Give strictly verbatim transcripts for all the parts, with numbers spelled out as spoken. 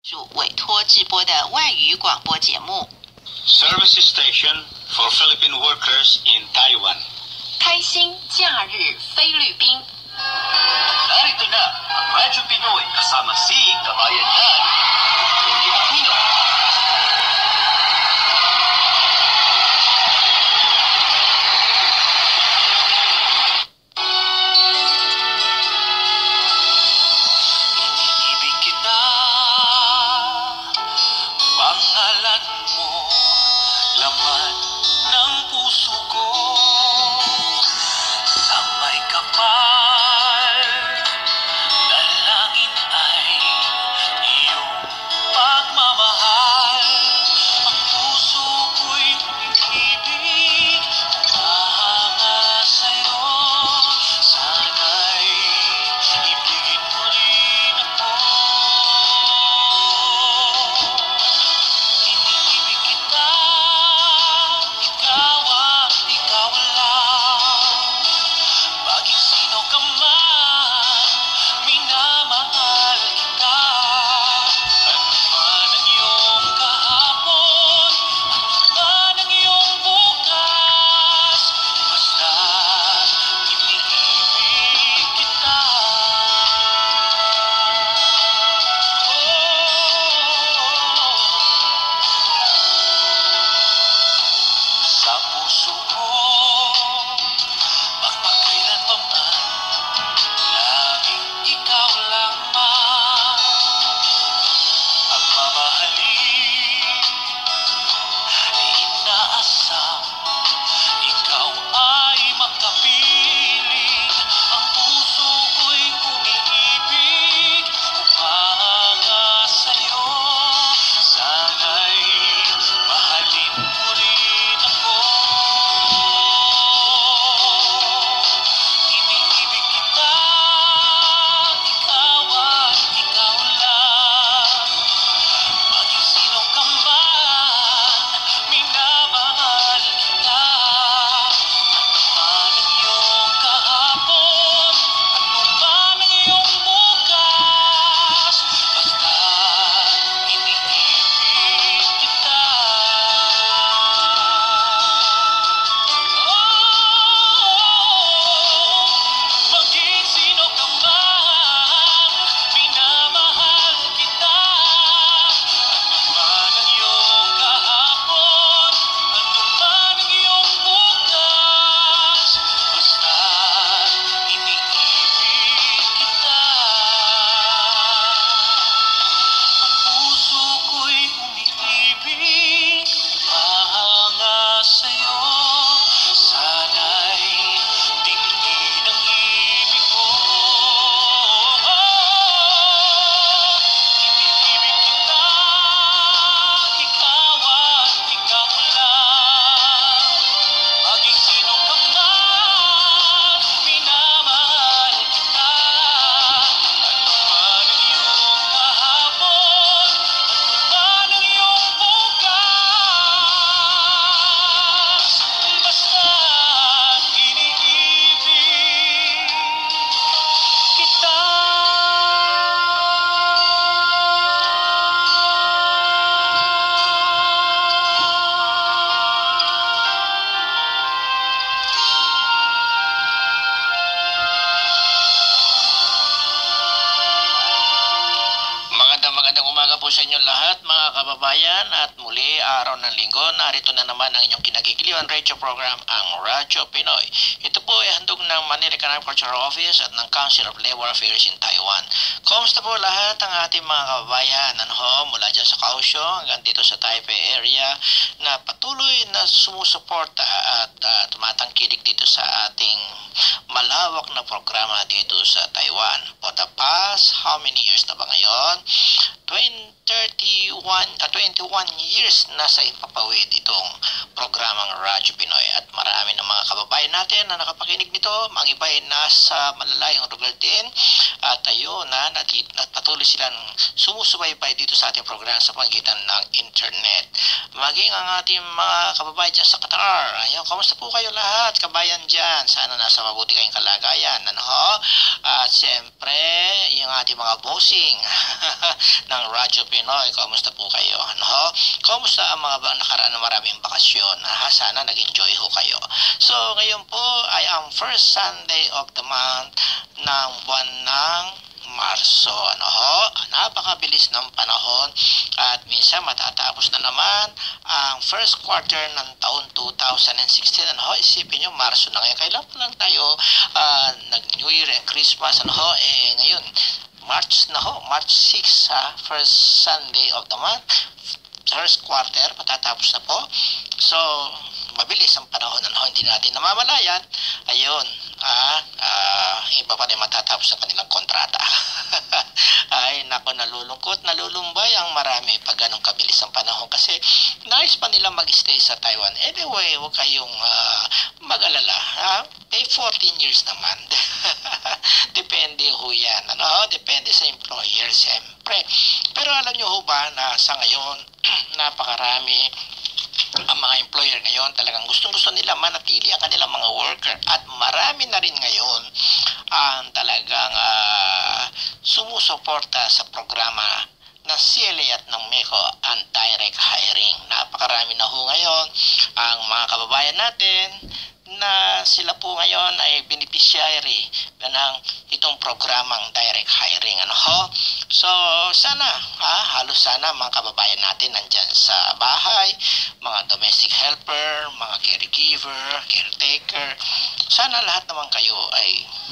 委托直播的外语广播节目 Service Station for Philippine Workers in Taiwan. 开心假日菲律宾 Narito na ang Radyo Pinoy kasama si Kabayan Dan, Kuya. Iniibig kita, pangalan mo, laman ng puso ko, sa may kapal, dalangin ay iyong pagmamahal. Ang puso ko'y umibig, umahanga sa'yo, sana'y ibigin mo rin ako. Iniibig kita, ikaw at ikaw lang, maging sino ka man, minamahal kita. Ano man ang iyong kahapon, ano man ang iyong bukas, basta iniibig kita. Sa puso ko, magpakailan pa man, laging ikaw lamang ang mamahalin. Inaasam, ikaw ay makapiling. Ang puso ko'y umiibig, umahanga sa'yo, sana'y mahalin mo rin ako. Iniibig kita, ikaw at ikaw lang, maging sino ka man, minamahal kita. Ano man ang iyong kahapon, ano man ang iyong bukas, basta iniibig kita. Maging sino ka man, minamahal kita. Ano man ang iyong kahapon, ano man ang iyong bukas, basta iniibig kita. Ang puso ko'y umiibig, umahanga sa'yo, sana'y dinggin ang ibig ko. Iniibig kita, ikaw at ikaw lang, maging sino ka man, minamahal kita. Ano man ang iyong kahapon, ano man ang iyong bukas, basta iniibig kita. Magandang magandang umaga po sa inyo lahat mga kababayan, at muli araw ng linggo narito na naman ang inyong kinagigiliwan radio program, ang Radyo Pinoy. Ito po ay handog ng Manila Economic Cultural Office at ng Council of Labor Affairs in Taiwan. Kumusta po lahat ang ating mga kababayan, ano ho, mula dyan sa Kaohsiung hanggang dito sa Taipei area, na patuloy na sumusuporta at uh, tumatangkilik dito sa ating malawak na programa dito sa Taiwan. For the past, how many years na ba ngayon? twenty, thirty-one, uh, twenty-one years na sa ipapawid itong programang Radyo Pinoy. At marami ng mga kababayan natin na nakapakinig nito. Mga iba ay nasa malalayong lugar din. At ayun, na patuloy silang sumusubaybay dito sa ating program sa pamagitan ng internet. Maging ang ating mga kababayan dyan sa Qatar. Ayun, kamusta po kayo lahat, kabayan dyan? Sana nasa mabuti kayong kalagayan. Ano ho? At siyempre, yung ating mga bossing ng Radyo Pinoy, kamusta po kayo? Ano ho? Kamusta ang mga nakaraan na maraming bakasyon? Ha? Sana nag-enjoy ho kayo. So, ngayon po ay ang first Sunday of the month ng buwan ng Marso. Ano ho? Napakabilis ng panahon at minsan matatapos na naman ang first quarter ng taon two thousand sixteen. Ano ho? Isipin nyo, Marso na ngayon. Kailan pa lang tayo uh, nag-New Year and Christmas. Ano ho? Eh, ngayon, March na ho. March sixth, ha? First Sunday of the month. First quarter, matatapos na po. So, mabilis ang panahon. Ano, hindi natin namamalayan. Ayun, ah, ah, iba pa rin matatapos sa kanilang kontrata. Ay, nako, nalulungkot, nalulumbay ang marami pag ganong kabilis ang panahon kasi nais pa nila mag-stay sa Taiwan. Anyway, huwag kayong uh, mag-alala. Ha? Eh, fourteen years naman. Depende ho yan. Ano? Depende sa employer, siyempre. Pero alam nyo ho ba na sa ngayon, napakarami ang mga employer ngayon talagang gustong-gusto nila manatili ang kanilang mga worker at marami na rin ngayon ang talagang uh, sumusuporta sa programa ng C L A at ng M E C O ang direct hiring. Napakarami na ho ngayon ang mga kababayan natin na sila po ngayon ay beneficiary ng itong programang direct hiring. Ano ho? So, sana, ha, halos sana mga kababayan natin nandyan sa bahay, mga domestic helper, mga caregiver, caretaker, sana lahat naman kayo ay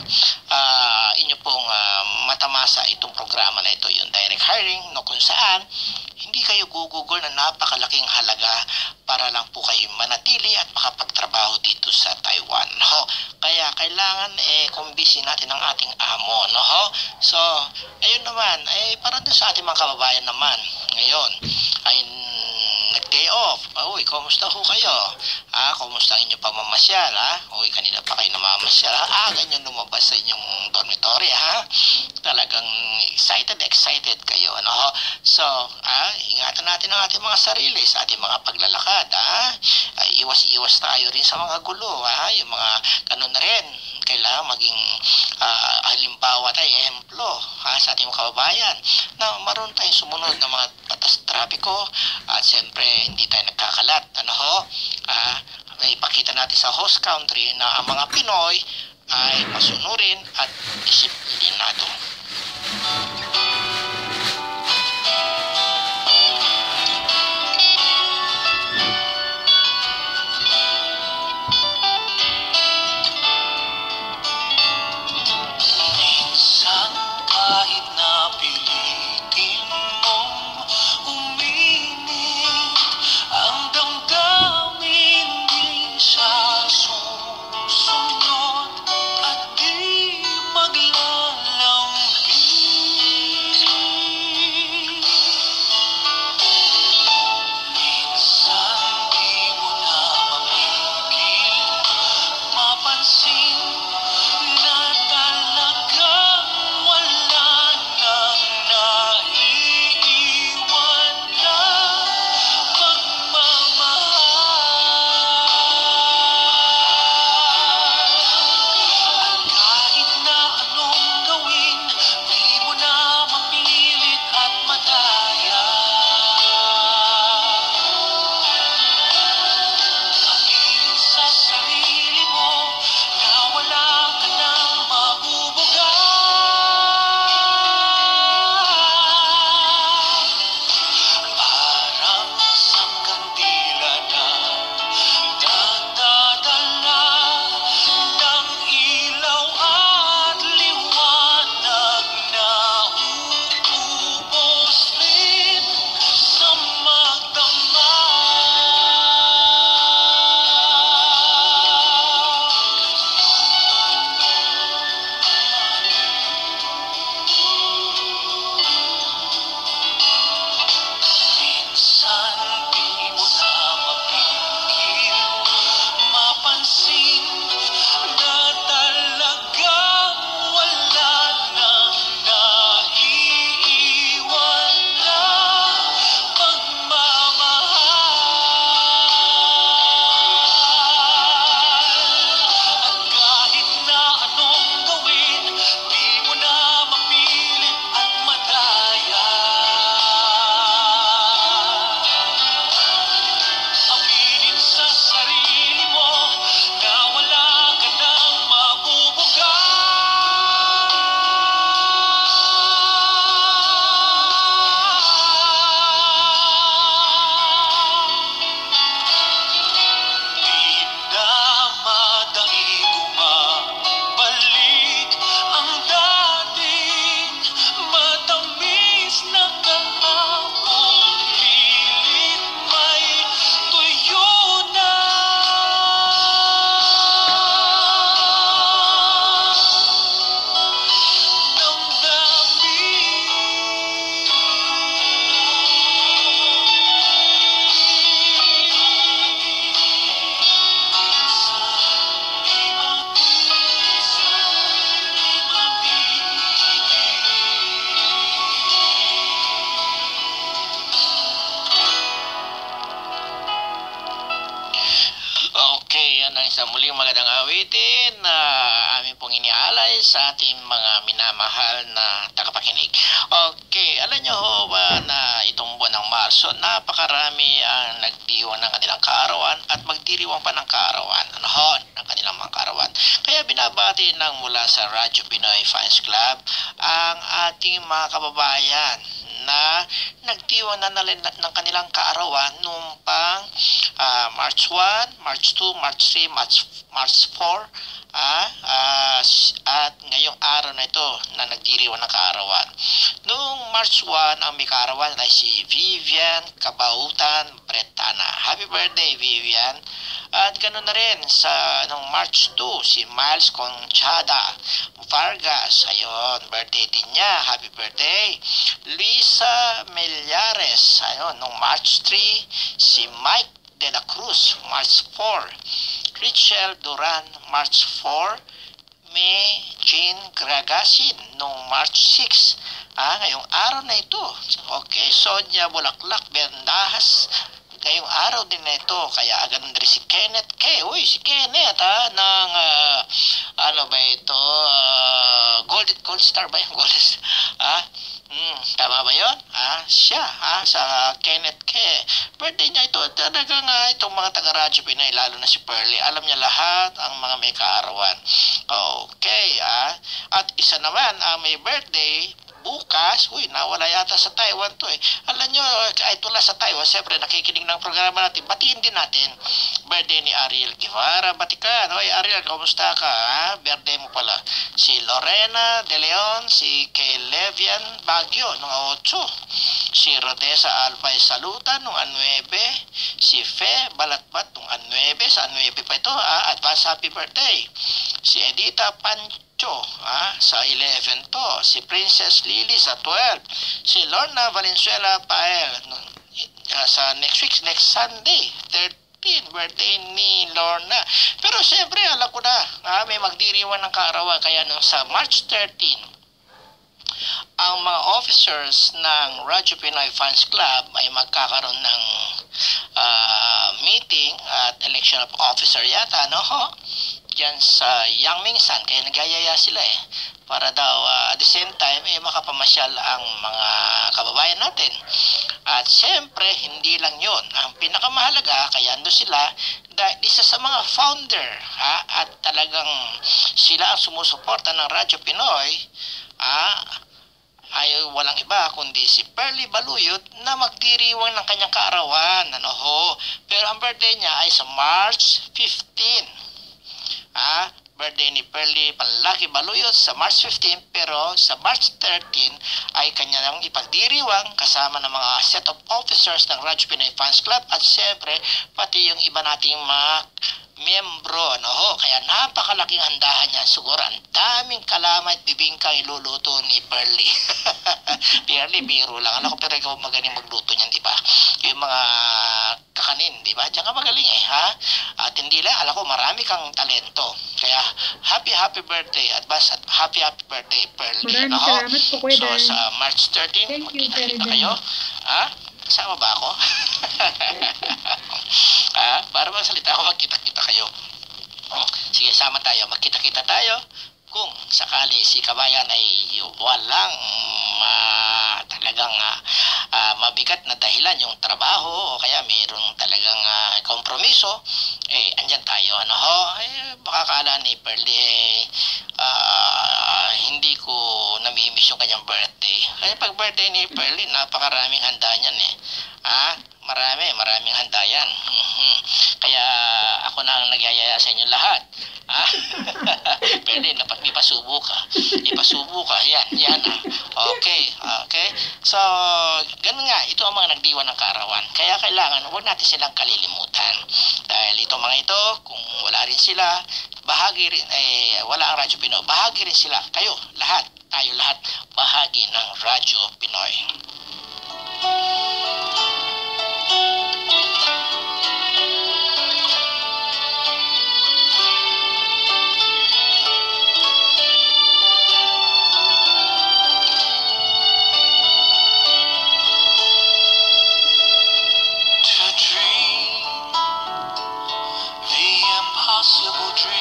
uh, inyo pong uh, matamasa itong programa na ito, yung direct hiring, no, kung saan hindi kayo gugugol na napakalaking halaga para lang po kayo manatili at makapagtrabaho dito sa Taiwan. Ho? Kaya kailangan eh kumbisi natin ang ating amo. No? Ho? So, ayun naman, eh, para doon sa ating mga kababayan naman, ngayon, ay nag-day off. Uy, kumusta ho kayo? Ah, kumusta ang inyong pamamasyal? Ha? Uy, kanina pa kayo namamasyal. Ah, ganyan lumabas sa inyong dormitory. Ha? Talagang excited, excited kayo. Ano ho? So, ah, ingatan natin ang ating mga sarili sa ating mga paglalakad. Ha? Ay, iwas-iwas tayo rin sa mga gulo. Ha? Yung mga ganun na rin. Kailangan maging uh, halimbawa tayo, ehemplo ha, sa ating mga kababayan na maroon tayong sumunod ng mga batas trapiko at siyempre hindi tayo nagkakalat. Ano ho? Uh, ipakita natin sa host country na ang mga Pinoy ay masunurin at disiplinado. Sunod at di maglalang ating magandang awitin na aming pong inialay sa ating mga minamahal na tagapakinig. Okay, alam nyo ho ba na itong buwan ng Marso, napakarami ang nagdiwang ng kanilang kaarawan at magdiriwang pa ng kaarawan. Ano ho, ng kanilang mga kaarawan. Kaya binabati ng mula sa Radyo Pinoy Fans Club ang ating mga kababayan na nagdiwang na ng kanilang kaarawan noong pang uh, March first, March second, March third, March, March fourth, ah, uh, at ngayong araw na ito na nagdiriwang ng kaarawan. Noong March first, ang may kaarawan ay si Vivian Kabautan Bretana. Happy birthday, Vivian! At ganoon na rin sa noong March second, si Miles Conchada Vargas. Ayun, birthday din niya. Happy birthday. Lisa Meliares. Ayun, noong March third, si Mike De La Cruz, March fourth. Richel Duran, March fourth. May Jean Gragasin, noong March sixth. Ah, ngayong araw na ito. Okay, Sonia Bulaklak Bendahas, ngayong araw din na ito. Kaya ganun rin si Kenneth K. Uy, si Kenneth ha, ng uh, ano ba ito, uh, Gold, Gold Star ba yung Gold Star? Ah, hmm, tama ba yun? Ah, siya, ah, sa Kenneth K. Birthday niya ito, talagang uh, itong mga taga-Radyo Pinoy, lalo na si Pearly, alam niya lahat ang mga may kaarawan. Okay, ah, at isa naman, ang uh, may birthday, bukas, uy, nawala yata sa Taiwan to eh. Alam nyo, ay tula sa Taiwan, siyempre nakikinig ng programa natin, batiin din natin. Birthday ni Ariel Guevara, batikan. Uy, Ariel, kamusta ka? Ha? Birthday mo pala. Si Lorena De Leon, si Kay Levian Baguio, nung eight. Si Rodessa Albay Salutan, nung nine. Si Fe Balatbat, nung nine. Sa nine pa ito, ah, advance happy birthday. Si Edita Pancho, ah, sa eleven to. Si Princess Lily sa twelve. Si Lorna Valenzuela Pael uh, sa next week, next Sunday, thirteen, birthday ni Lorna. Pero siyempre, alam ko na, ah, may magdiriwan ng kaarawan. Kaya nung sa March thirteen, ang mga officers ng Radyo Pinoy Fans Club ay magkakaroon ng uh, meeting at election of officer yata, no? Diyan sa Yangmingsan, kaya nagyayaya sila eh, para daw uh, at the same time eh makapamasyal ang mga kababayan natin. At siyempre, hindi lang yun. Ang pinakamahalaga, kaya ando sila, dahil isa sa mga founder, ha, at talagang sila ang sumusuporta ng Radyo Pinoy, ha, ay walang iba kundi si Pearly Baluyot na magdiriwang ng kanyang kaarawan. Ano ho? Pero ang birthday niya ay sa March fifteenth. Ah, birthday ni Pearly Panlaki Baluyot sa March fifteenth, pero sa March thirteenth ay kanya nang ipagdiriwang kasama ng mga set of officers ng Radyo Pinoy Fans Club at siyempre pati yung iba nating mga miyembro, ano ho, kaya napakalaking handahan niya. Siguro ang daming kalamay at bibingkang iluluto ni Pearly. Pearly, biro lang. Alam ko, pero ikaw magaling magluto niyan, di ba? Yung mga kakanin, di ba? Diyan ka magaling eh, ha? At hindi lang, alam ko, marami kang talento. Kaya, happy, happy birthday. Advance at happy, happy birthday, Pearly. Maraming Ano, salamat po, Kuya so, Dan. sa March thirteenth, Thank you, magkita-kita Kuya Dan. kayo. Ha? Kasama ba ako? Ah, para magsalita ako, magkita-kita kayo. Oh, sige, sama tayo, magkita-kita tayo. Kung sakali si kabayan ay walang uh, talagang uh, uh, mabigat na dahilan yung trabaho o kaya mayroong talagang uh, kompromiso, eh, andyan tayo. Ano ho? Eh, baka kala ni Pearly, eh, uh, hindi ko namimiss yung kanyang birthday. Kaya pag birthday ni Pearly, napakaraming handa niyan eh. Ah, marami, maraming handa yan. Mm-hmm. Kaya ako na ang nagyayaya sa inyo lahat. Ah, pwede, dapat may pasubo ka. Ipasubo ka, yan, yan ah. Okay, okay. So, ganun nga, ito ang mga nagdiwan ng kaarawan. Kaya kailangan, huwag natin silang kalilimutan. Dahil itong mga ito, kung wala rin sila, bahagi rin, eh, wala ang Radyo Pinoy, bahagi rin sila. Kayo, lahat, tayo lahat, bahagi ng Radyo Pinoy. Impossible dream.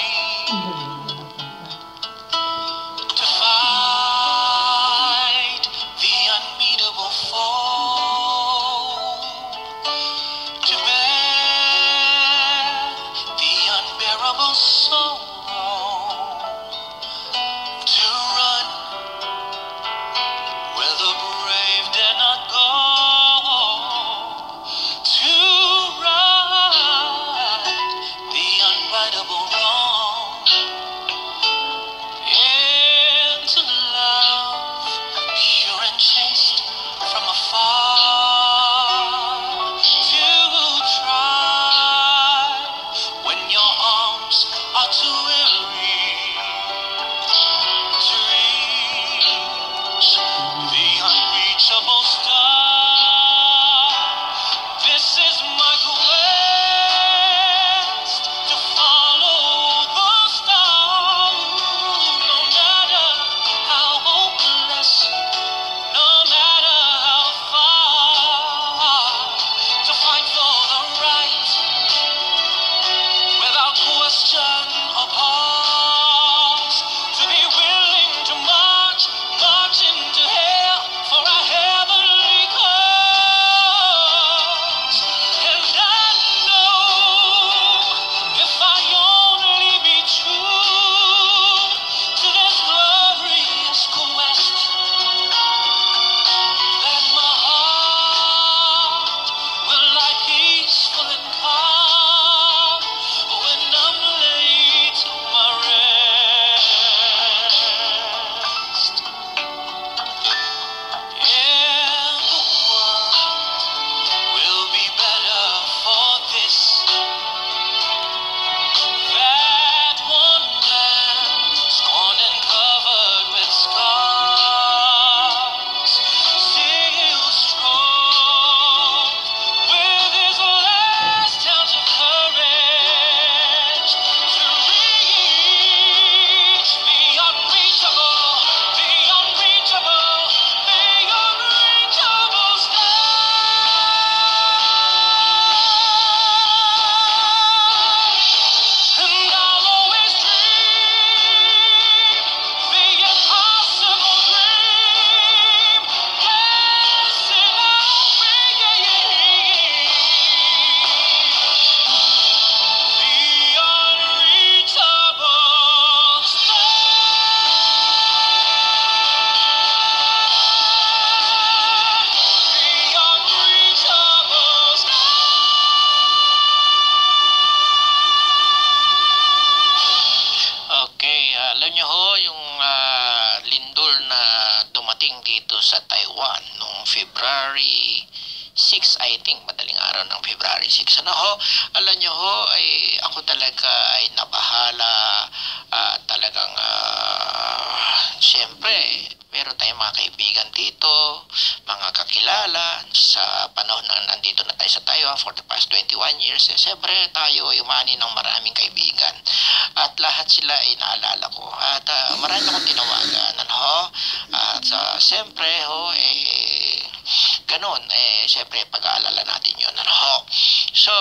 I think madaling araw ng February six. Ano ho, alam nyo ho, ay ako talaga ay nabahala, uh, talagang uh, siyempre meron tayong mga kaibigan dito, mga kakilala sa panahon na nandito na tayo sa Taiwan for the past twenty-one years. Eh, siyempre tayo ay umani ng maraming kaibigan at lahat sila ay naalala ko at uh, marami akong tinawagan, ano ho, at uh, siyempre ho, eh ganun, eh siyempre pag-aalala natin yun, ano ho. So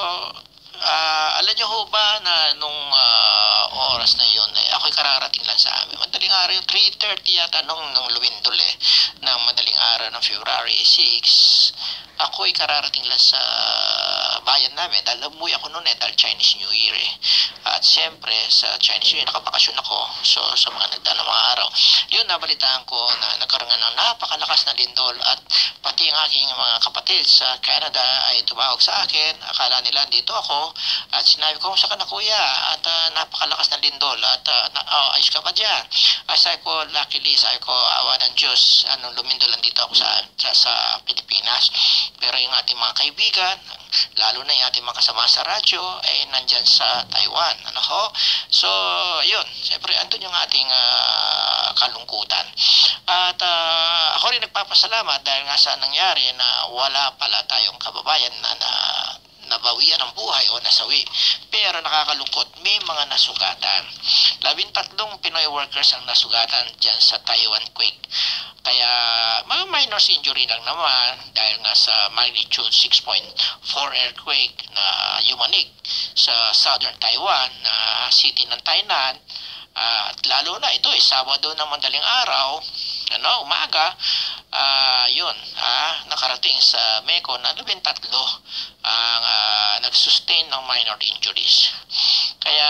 uh, alam nyo ho ba na nung uh, oras na yun, eh, ako'y kararating lang sa amin. Madaling araw yung three thirty yata nung, nung lumindol eh, ng madaling araw ng February six. Ako'y kararating lang sa bayan namin dahil umuwi ako noon eh, dahil Chinese New Year eh. At siyempre sa Chinese New Year nakabakasyon ako, so sa mga nagdaang mga araw yun, nabalitaan ko na nagkaroon ng napakalakas na lindol at pati ang aking mga kapatid sa Canada ay tumawag sa akin. Akala nila dito ako at sinabi ko, saka na kuya, at uh, napakalakas na lindol at uh, na, oh, ayos ka ba dyan? Ay sabi ko, luckily sabi ko, awa ng Diyos, ano, lumindol lang dito ako sa, sa, sa Pilipinas. Pero yung ating mga kaibigan, lalo na yung ating mga kasama sa radyo, ay nandyan sa Taiwan, ano ho? So yun, siyempre andun yung ating uh, kalungkutan. At uh, ako rin nagpapasalamat dahil nga sa nangyari na wala pala tayong kababayan na, na nabawian ng buhay o nasawi. Pero nakakalungkot, may mga nasugatan. Labintatlong Pinoy workers ang nasugatan dyan sa Taiwan quake. Kaya mga minor injury lang naman dahil nga sa magnitude six point four earthquake na yumanig sa southern Taiwan na city ng Tainan. Uh, at lalo na ito ay eh, Sabado ng madaling araw, ano, umaga, uh, yun, ah, nakarating sa Meco na labintatlo ang uh, nag-sustain ng minor injuries. Kaya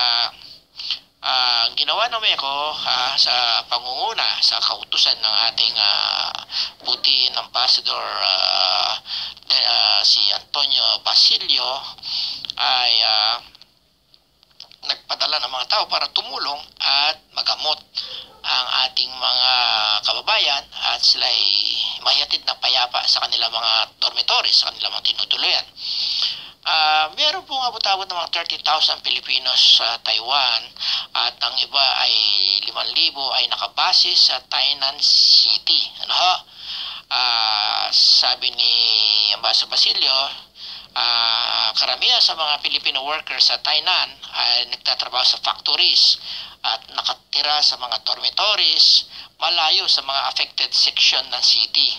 uh, ginawa ng Meco uh, sa pangunguna, sa kautusan ng ating uh, Putin Ambassador uh, de, uh, si Antonio Basilio ay uh, nagpadala ng mga tao para tumulong at magamot ang ating mga kababayan at sila ay mahihatid na payapa sa kanilang mga dormitories, sa kanilang mga tinutuluyan. Uh, meron pong abot-abot ng mga thirty thousand Pilipinos sa Taiwan at ang iba ay limang libo ay nakabase sa Tainan City. Ano ho? Uh, sabi ni Ambassador Basilio, Uh, karamihan sa mga Filipino workers sa Tainan ay nagtatrabaho sa factories at nakatira sa mga dormitories malayo sa mga affected section ng city.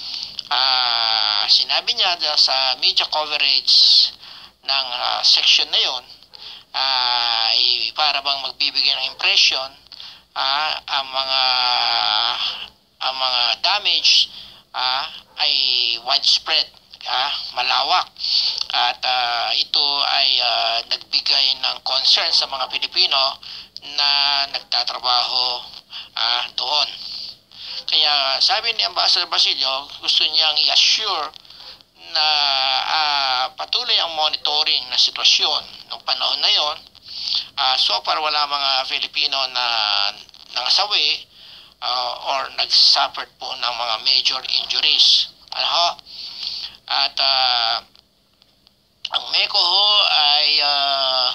Uh, sinabi niya sa media coverage ng uh, section na yon uh, ay para bang magbibigay ng impression uh, ang mga ang mga damage uh, ay widespread, Ah, malawak at uh, ito ay uh, nagbigay ng concern sa mga Pilipino na nagtatrabaho uh, doon. Kaya sabi ni Ambassador Basilio, gusto niyang i-assure na uh, patuloy ang monitoring na sitwasyon ng panahon na yon. Uh, so far wala mga Filipino na nangasawi uh, or nag-suffered po ng mga major injuries. Ano? At uh, ang Meco ho ay uh,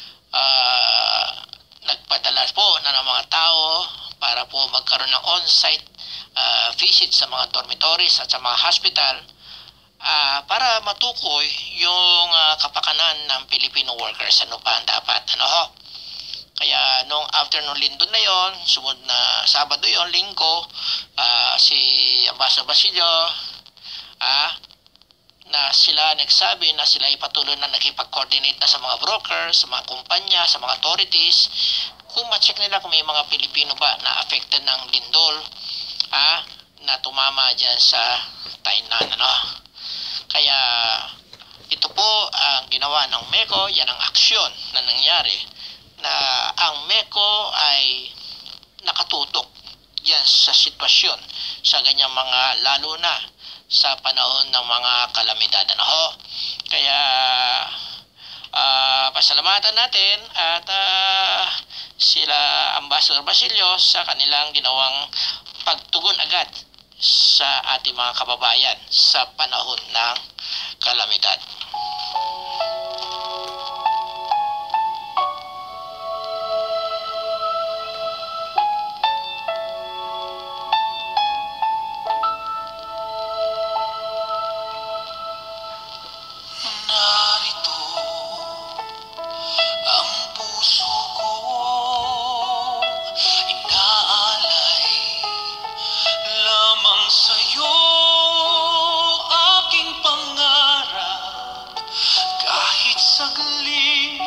uh, nagpadala po na ng mga tao para po magkaroon ng on-site uh, visit sa mga dormitories at sa mga hospital uh, para matukoy yung uh, kapakanan ng Filipino workers. Ano pa ang dapat? Ano ho? Kaya nung afternoon lindol na yon, sumunod na Sabado yon, Linggo, uh, si Ambassador Basilio ah, na sila nagsabi na sila ay patuloy na nakipag-coordinate na sa mga brokers, sa mga kumpanya, sa mga authorities, kung ma-check nila kung may mga Pilipino ba na affected ng lindol ah, na tumama dyan sa Tainan. Ano? Kaya ito po ang ginawa ng Meco, yan ang aksyon na nangyari, na ang Meco ay nakatutok yan sa sitwasyon, sa ganyang mga, lalo na sa panahon ng mga kalamidad. Ano ho? Kaya uh, pasalamatan natin at uh, sila Ambassador Basilio sa kanilang ginawang pagtugon agad sa ating mga kababayan sa panahon ng kalamidad. Narito ang puso ko, inaalay lamang sa'yo, aking pangarap. Kahit saglit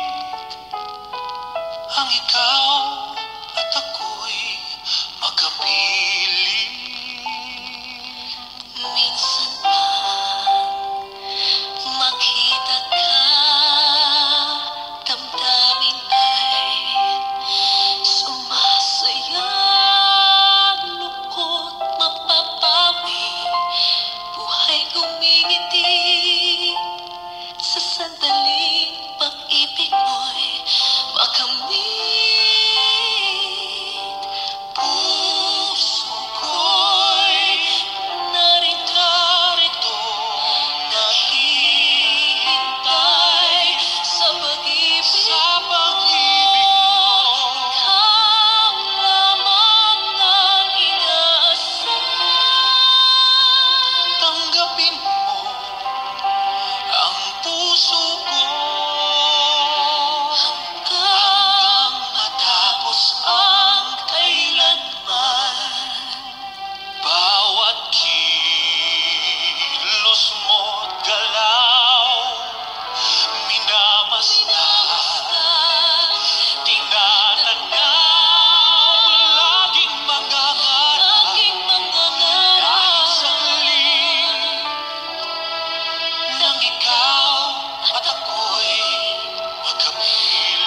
ang ikaw at ako'y magkapiling. Minsan pa makita ka, damdamin ay sumasaya, lungkot mapapawi, buhay kumingiti sa sandaling pag-ibig mo'y makamit. Puso ko'y narito, naghihintay sa pag-ibig mo. Ikaw lamang ang inaasahan. Tanggapin mo ang puso ko hanggang matapos ang kailanman. Bawat kilos mo't galaw, minamasdan, tinatanaw, laging mangangarap. Kahit saglit nang ikaw at ako'y magkapiling.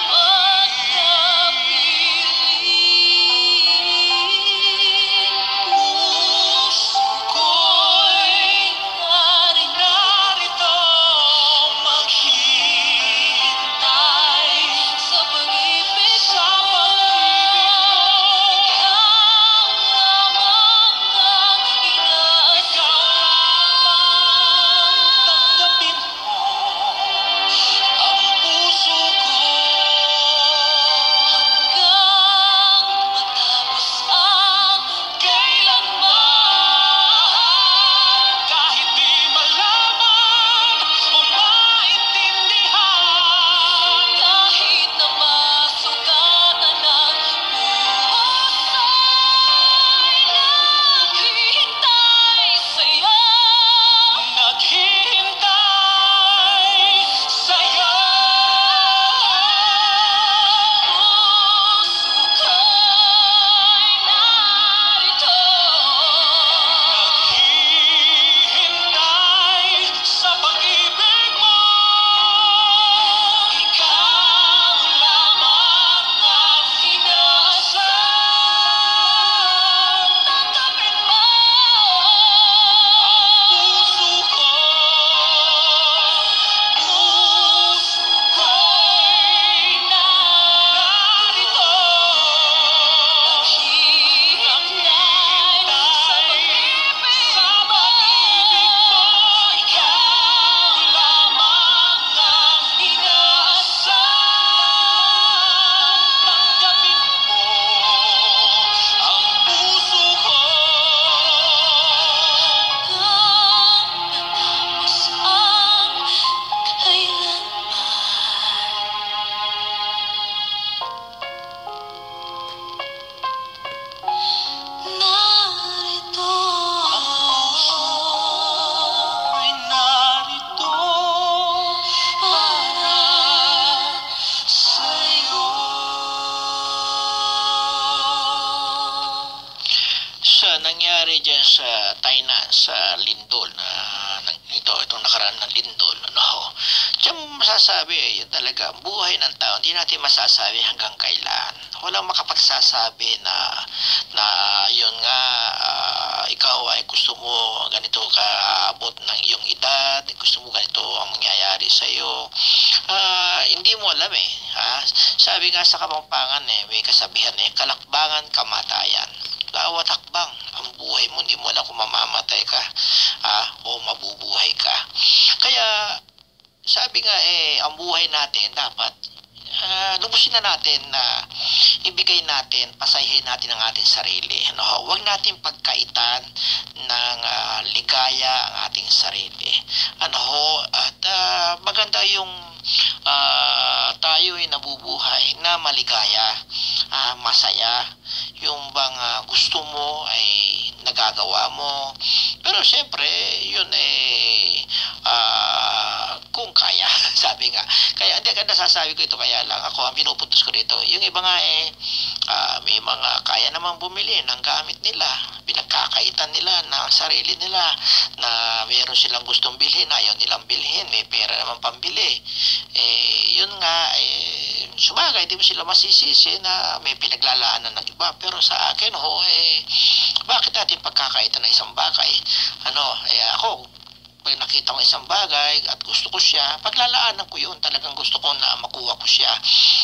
Puso ko'y narito, maghihintay sa pag-ibig mo. Ikaw lamang ang inaasahan. Tanggapin mo ang puso ko hanggang matapos ang kailanman. Kahit di malaman o maintindihan, kahit na masugatan ng buhosay, naghihintay sa'yo, naghihintay sa'yo. Puso ko'y narito, naghihintay sa pag-ibig mo. Ikaw lamang ang inaasahan. Tanggapin mo ang puso ko. Puso ko'y narito, naghihintay sa pag-ibig mo. Ikaw lamang ang inaasahan. Tanggapin mo ang puso ko hanggang matapos ang kailanman. Narito ang puso ko'y narito para sa'yo. Sa nangyari dyan sa Tainan, sa lindol na nang- ito, itong nakaraan ng lindol, ano, diyan mo masasabi, yun talaga, buhay ng tao, hindi natin masasabi hanggang kailan. Walang makapagsasabi na, na yun nga, ah, ikaw ay gusto mo ganito ka abot ng iyong edad, gusto mo ganito ang mangyayari sa iyo. Ah, hindi mo alam eh. Ha? Sabi nga sa Kapampangan eh, may kasabihan eh, kalakbangan, kamatayan. Bawat hakbang ang ang buhay mo, hindi mo alam kung mamamatay ka ah, o mabubuhay ka. Kaya sabi nga eh, ang buhay natin dapat uh, lubusin na natin na ibigay natin, pasayahin natin ang ating sarili. Ano, huwag natin pagkaitan ng uh, ligaya ang ating sarili. Ano ho, at uh, maganda yung uh, tayo ay nabubuhay na maligaya, uh, masaya. Yung bang uh, gusto mo ay nagagawa mo. Pero siyempre, yun eh, uh, kung kaya, sabi nga. Kaya hindi ka nasasabi ko ito, kaya lang ako ang pinupuntos ko dito. Yung iba nga eh, uh, may mga kaya naman bumili ng gamit nila. Pinagkakaitan nila ng sarili nila na mayroon silang gustong bilhin, ayaw nilang bilhin, may pera naman pambili. Eh, yun nga, eh, sumagay, di mo sila masisisi na may pinaglalaanan ng iba. Pero sa akin, ho, eh, bakit natin pagkakaitan ng isang bagay? Ano, eh, ako, pag nakita ko isang bagay at gusto ko siya, paglalaanan ko yun. Talagang gusto ko na makuha ko siya.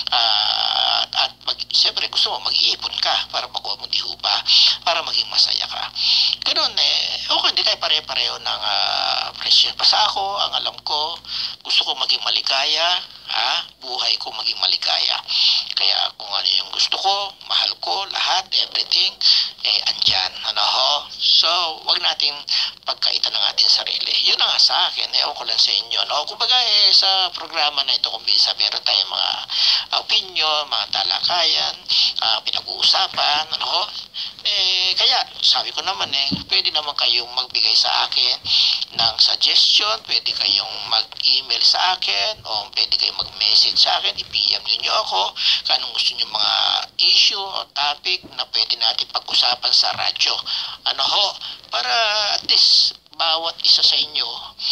Uh, at mag, siyempre gusto mo, mag-iipon ka para makuha mo, di ho ba? Para maging masaya ka. Ganun eh, okay, hindi tayo pare-pareho ng uh, presyo. Basta ako, ang alam ko, gusto ko maging maligaya, ha? Buhay ko maging maligaya. Kaya kung ano yung gusto ko, mahal ko, lahat, everything, eh, andyan. Ano ho? So, wag natin pagkaitan ng ating sarili. Yun na nga sa akin, ewan ko lang sa inyo. No? Kumbaga eh, sa programa na ito, kung bisa, meron tayong mga opinion, mga talakayan, uh, pinag-uusapan, ano ho? Eh, kaya, sabi ko naman eh, pwede naman kayong magbigay sa akin ng suggestion, pwede kayong mag-email sa akin, o pwede kayong mag-message sa akin, i-P M niyo ako, kung anong gusto niyo mga issue o topic na pwede natin pag-usapan sa radyo. Ano ho? Para at least, bawat isa sa inyo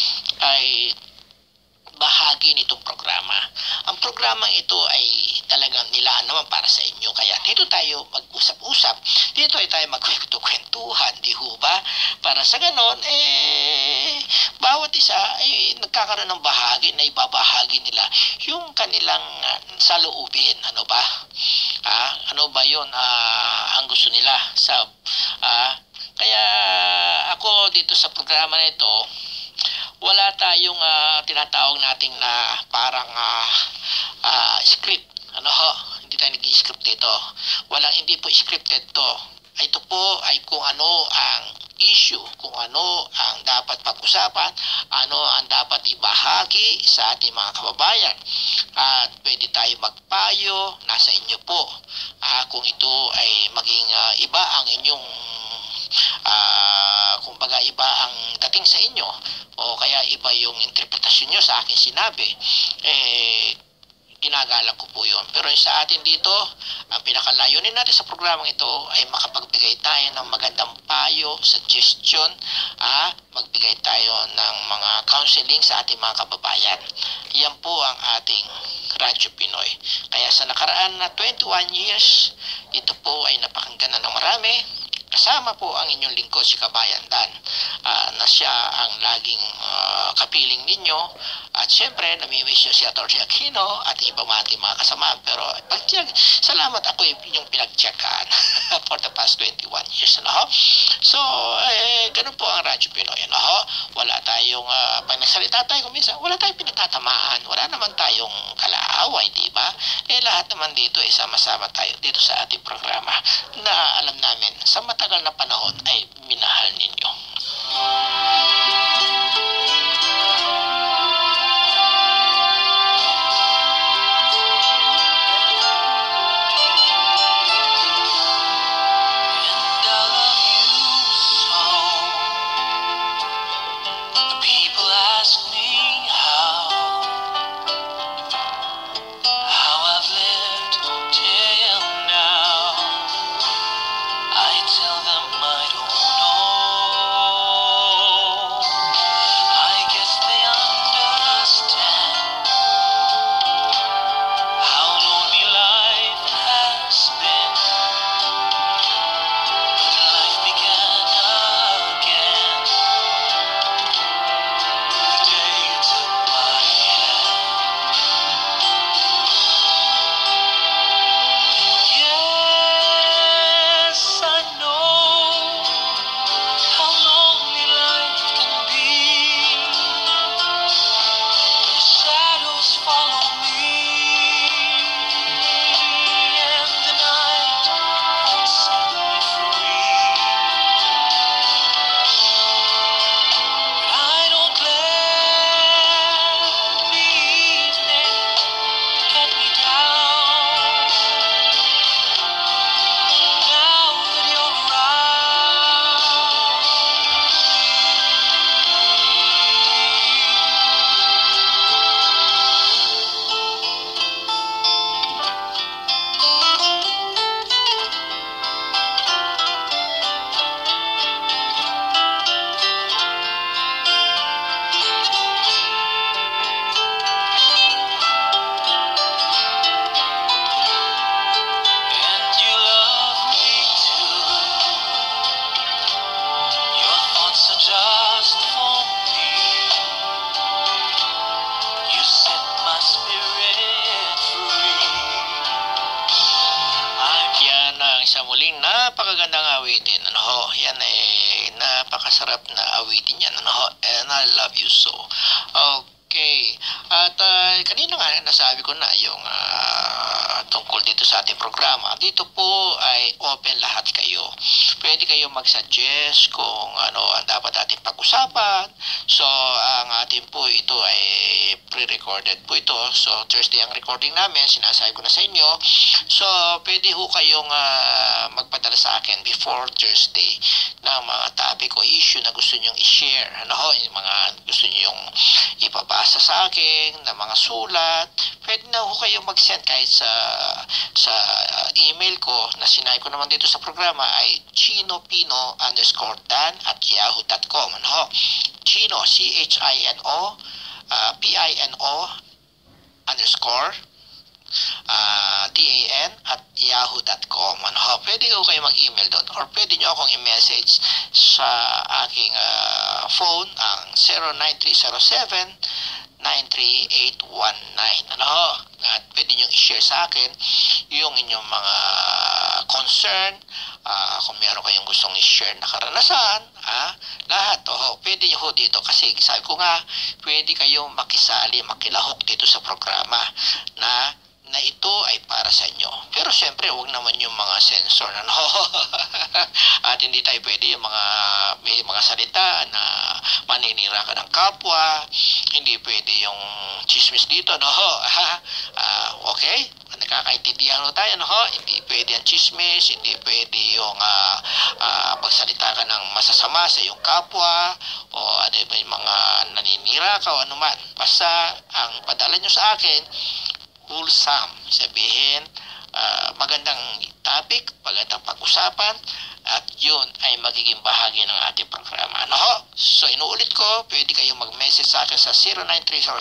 ay bahagi nitong programa. Ang programang ito ay talagang nilaan naman para sa inyo. Kaya dito tayo mag-usap-usap. Dito ay tayo magkwento-kwentuhan, di ho ba? Para sa ganon, eh, bawat isa ay nagkakaroon ng bahagi na ibabahagi nila yung kanilang uh, saloobin. Ano ba? Ah, ano ba yun uh, ang gusto nila? Sa, ah, kaya ako dito sa programa na ito, wala tayong uh, tinatawag nating na parang uh, uh, script. Ano ho? Hindi tayo nag-script dito. Walang, hindi po scripted to. Ito po ay kung ano ang issue, kung ano ang dapat pag-usapan, ano ang dapat ibahagi sa ating mga kababayan. At pwede tayo magpayo, nasa inyo po. Uh, kung ito ay maging uh, iba ang inyong uh, kumbaga iba ang dating sa inyo, o kaya iba yung interpretasyon nyo sa akin sinabi, eh, ginagalang ko po yun. Pero sa atin dito, ang pinakalayunin natin sa programang ito ay makapagbigay tayo ng magandang payo, suggestion, ah, magbigay tayo ng mga counseling sa ating mga kababayan. Yan po ang ating Radyo Pinoy. Kaya sa nakaraan na twenty-one years, ito po ay napakinggan na ng marami. Kasama po ang inyong lingkod si Kabayan Dan, uh, na siya ang laging uh, kapiling ninyo. At syempre, namimiss nyo si Atty. Aquino at iba mga ating mga kasama. Pero pag-check, salamat ako yung pinag-checkan for the past twenty-one years. Ano ho? So, eh, ganun po ang Radyo Pinoy. Ano ho? Wala tayong, uh, pag nagsalita tayo kuminsan, wala tayong pinagtatamaan. Wala naman tayong kalaaway, di ba? Eh, lahat naman dito, eh, sama-sama tayo dito sa ating programa na alam namin sa matagal na panahon ay minahal ninyo. Tell them I don't know. napakagandang awitin. Ano ho, yan ay napakasarap na awitin yan. Ano ho, and I love you so. Okay. At uh, kanina nga nasabi ko na yung uh, tungkol dito sa ating programa. Dito po ay open lahat kayo. Pwede kayo mag-suggest kung ano ang dapat ating pag-usapan. So, ang ating po ito ay pre-recorded po ito. So, Thursday ang recording namin. Sinasabi ko na sa inyo. So, pwede ho kayong uh, magpadala sa akin before Thursday ng mga topic o issue na gusto nyong i-share. Ano ho, yung mga gusto nyong ipabasa sa akin, na mga sulat. Pwede na ho kayong mag-send kahit sa sa email ko na sinabi ko naman dito sa programa ay chinopino underscore dan at yahoo dot com. Ano ho? Chino, C H I N O, uh, P I N O underscore uh, D A N at yahoo dot com. Ano ho? Pwede ko kayo mag-email doon or pwede nyo akong i-message sa aking uh, phone ang zero nine three zero seven nine three eight one nine. Ano ho? At pwede nyo i-share sa akin yung inyong mga concern, uh, kung meron kayong gustong i-share na karanasan, ah, lahat, oh, pwede nyo ho dito kasi sabi ko nga, pwede kayong makisali, makilahok dito sa programa na na ito ay para sa inyo. Pero syempre, huwag naman yung mga sensor, ano? At hindi tayo pwede yung mga, may mga salita na maninira ka ng kapwa, hindi pwede yung chismis dito, no? uh, okay? Nakakaintindihan mo tayo, no? Hindi pwede ang chismis, hindi pwede yung uh, uh, pagsalita ka ng masasama sa iyong kapwa, o ano ba yung mga naninira ka o anuman. Basta, ang padala nyo sa akin, wholesome, sabihin, uh, magandang topic, magandang pag-usapan, at yun ay magiging bahagi ng ating programa. Ano ho? So, inuulit ko, pwede kayong mag-message sa akin sa zero nine three zero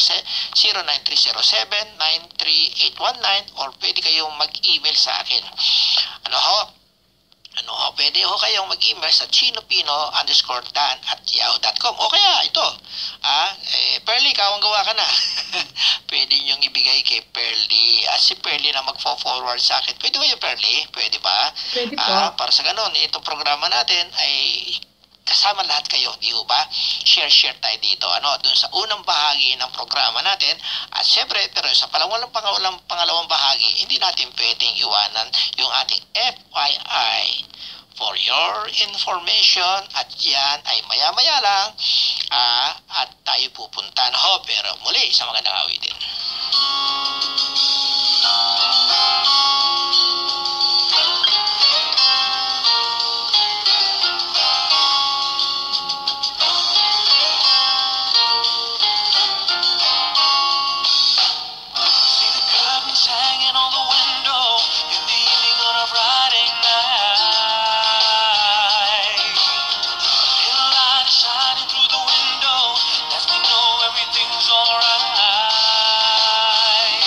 seven nine three eight one nine or pwede kayong mag-email sa akin. Ano ho? Ano ho? Pwede ho kayong mag-email sa chinopino underscore dan at yahoo dot com. O kaya, ito, ah, eh, Pearly, kawang gawa ka na. Pwede niyong ibigay kay Pearly. At si Pearly na magfo-forward sa akin. Pwede ba yung Pearly? Pwede ba? Pwede po. Ah, para sa ganun, itong programa natin ay kasama lahat kayo, di ba? Share-share tayo dito. Ano, doon sa unang bahagi ng programa natin. At syempre, pero sa pangalawang, pangalawang, pangalawang bahagi, hindi natin pwedeng iwanan yung ating F Y I for your information. At yan ay maya-maya lang. Ah, at tayo pupunta na ho. Pero muli, sa magandang awitin. Hanging on the window in the evening on a Friday night. A little light is shining through the window, lets me know everything's alright.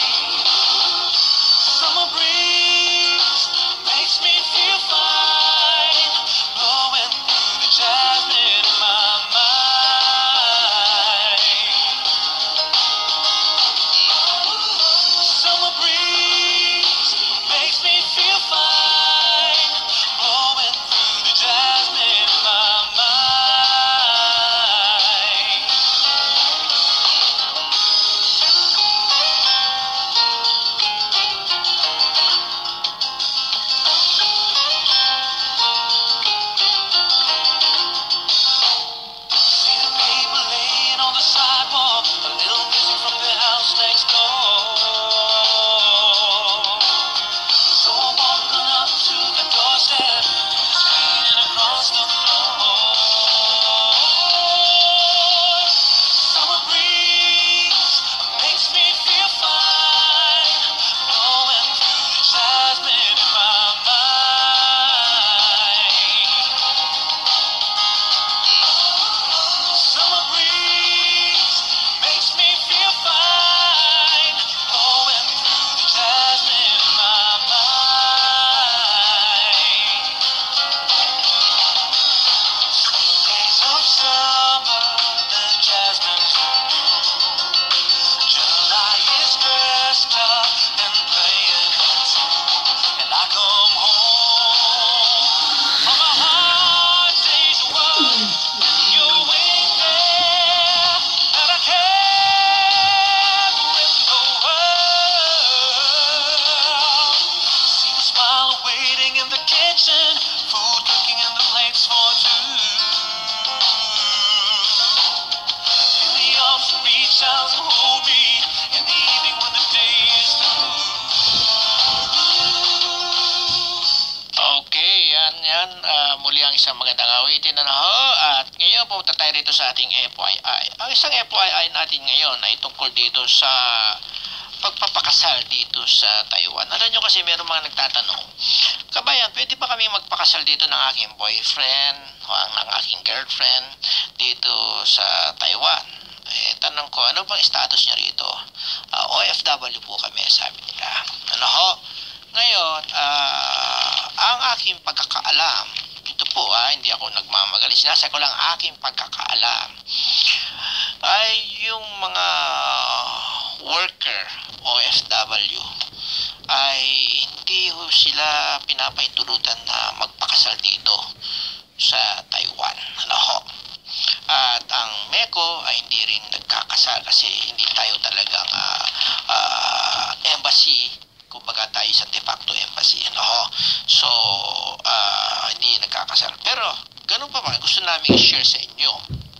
isang magandang awitin na ho. At ngayon pumunta tayo rito sa ating F Y I. Ang isang F Y I natin ngayon ay tungkol dito sa pagpapakasal dito sa Taiwan. Alam nyo kasi meron mga nagtatanong, kabayan, pwede ba kami magpakasal dito ng aking boyfriend o ang, ng aking girlfriend dito sa Taiwan? Eh, tanong ko, ano bang status niya rito? Uh, O F W po kami, sabi nila. Ano ho? Ngayon, uh, ang aking pagkakaalam, ito po ah, hindi ako nagmamagali, sinasa ko lang aking pagkakaalam, ay yung mga worker, O F W, ay hindi ho sila pinapaintulutan na magpakasal dito sa Taiwan. Ano ho? At ang M E C O ay hindi rin nagkakasal kasi hindi tayo talagang uh, uh, embassy, kumbaga tayo sa de facto embassy. Ano ho? So, uh, hindi nagkakasal. Pero, ganun pa ba? Gusto namin i-share sa inyo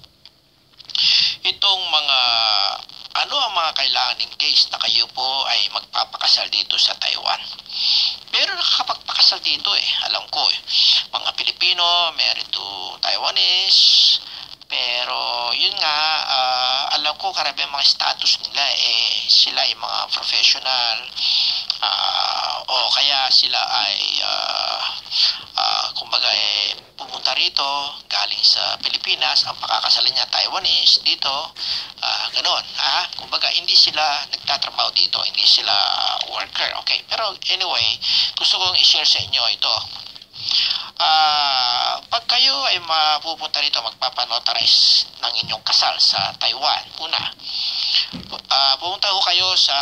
itong mga, ano ang mga kailangan in case na kayo po ay magpapakasal dito sa Taiwan. Pero nakakapagpakasal dito eh, alam ko eh. Mga Pilipino, married to Taiwanese, pero yun nga, uh, alam ko karamihan mga status nila eh, sila ay mga professional, uh, o kaya sila ay, uh, uh, kumbaga eh, pumunta rito, galing sa Pilipinas, ang pakakasalan niya Taiwanese dito, uh, ganun, ha? Kumbaga hindi sila nagtatrabaho dito, hindi sila worker, okay? Pero anyway, gusto kong i-share sa inyo ito. Uh, pag kayo ay mapupunta rito, magpapanotarize ng inyong kasal sa Taiwan, una, uh, pumunta ho kayo sa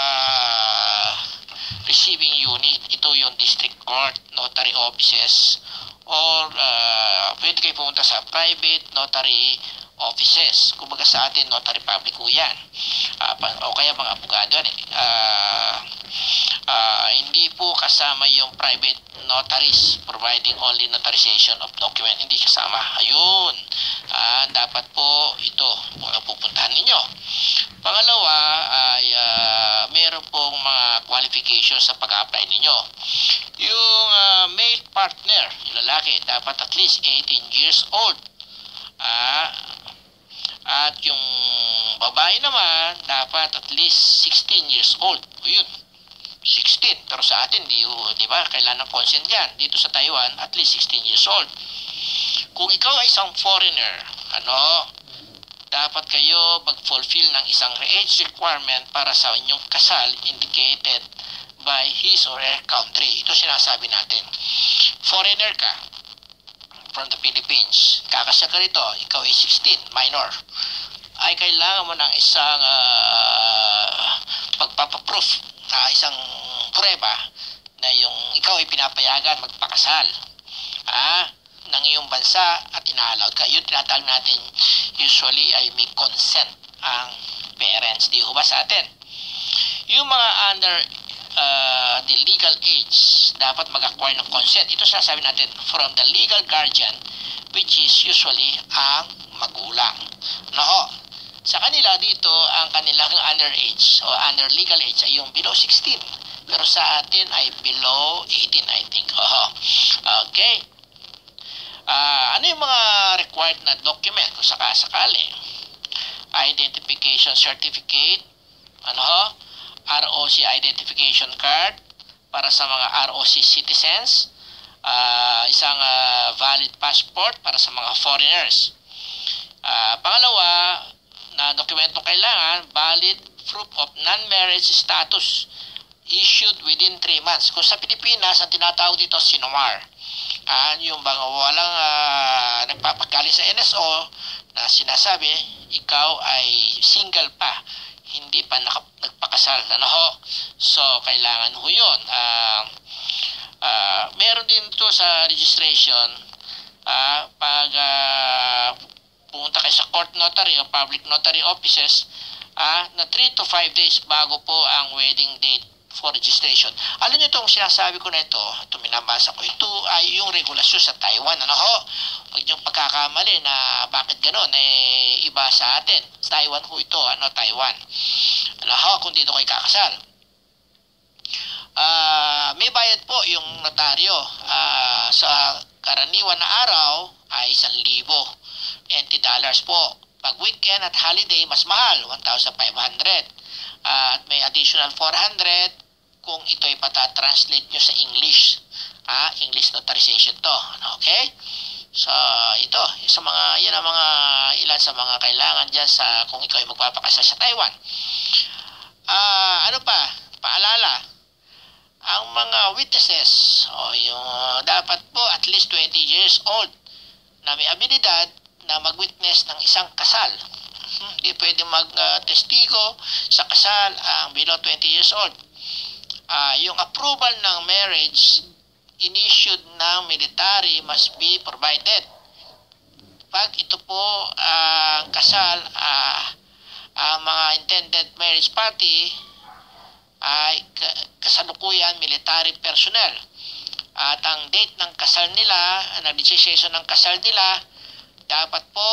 receiving unit. Ito yung district court, notary offices, or uh, pwede kayo pumunta sa private notary offices. Kumbaga sa atin, notary public ho yan. Uh, o kaya mga abogado. Uh, uh, hindi po kasama yung private notaries providing only notarization of document. Hindi kasama. Ayun. Uh, dapat po ito uh, pupuntahan ninyo. Pangalawa ay uh, meron pong mga qualifications sa pag-apply ninyo. Yung uh, male partner, yung lalaki, dapat at least eighteen years old. Ah, at yung babae naman, dapat at least sixteen years old. O yun, sixteen. Pero sa atin, di, di ba, kailangan ng consent yan. Dito sa Taiwan, at least sixteen years old. Kung ikaw ay isang foreigner, ano, dapat kayo mag-fulfill ng isang age requirement para sa inyong kasal indicated by his or her country. Ito sinasabi natin. Foreigner ka from the Philippines, kakasya ka rito, ikaw ay sixteen, minor, ay kailangan mo ng isang uh, pagpapaproof, uh, isang prueba na yung ikaw ay pinapayagan magpakasal ah, ng iyong bansa at ina-allowed ka. Yun tinatawag natin usually ay may consent ang parents. Di ho ba sa atin? Yung mga under uh, the legal age, dapat mag-acquire ng consent. Ito sasabi natin from the legal guardian, which is usually ang magulang. No, sa kanila dito, ang kanilang underage o under legal age ay yung below sixteen. Pero sa atin ay below eighteen, I think. Oh, okay. Uh, ano yung mga required na document kung sakasakali? Identification certificate, ano ho? R O C identification card para sa mga R O C citizens, uh, isang uh, valid passport para sa mga foreigners. Uh, pangalawa, na dokumentong kailangan, valid proof of non-marriage status issued within three months. Kung sa Pilipinas, ang tinatawag dito sinumar. Uh, yung bang walang uh, nagpapagaling sa N S O na sinasabi, ikaw ay single pa, hindi pa nagpakasal. Ano ho? So, kailangan ho yun. Uh, uh, meron din ito sa registration, uh, pag uh, pumunta kayo sa court notary o public notary offices, uh, na three to five days bago po ang wedding date for registration. Alam niyo itong sinasabi ko na ito, ito minabasa ko, ito ay yung regulasyon sa Taiwan. Ano ho? Huwag niyong pagkakamali na bakit ganun, eh, iba sa atin. Sa Taiwan ho ito, ano, Taiwan. Ano ho, kung dito kayo kakasal. Uh, may bayad po yung notaryo. Uh, sa karaniwan na araw, ay isang libo N T dollars po. Pag weekend at holiday, mas mahal, one thousand five hundred. Uh, at may additional four hundred kung ito'y pata-translate nyo sa English. Ah, English notarization to. Okay? So, ito, sa mga, yan ang mga ilan sa mga kailangan dyan sa kung ikaw ay magpapakasal sa Taiwan. Ah, ano pa? Paalala, ang mga witnesses, o yung uh, dapat po at least twenty years old na may abilidad na mag-witness ng isang kasal. Hindi hmm, pwede mag-testigo uh, sa kasal ang uh, below twenty years old. Uh, yung approval ng marriage inissued ng military must be provided. Pag ito po ang uh, kasal, uh, ang mga intended marriage party ay kasalukuyan military personnel. At ang date ng kasal nila, ang registration ng kasal nila, dapat po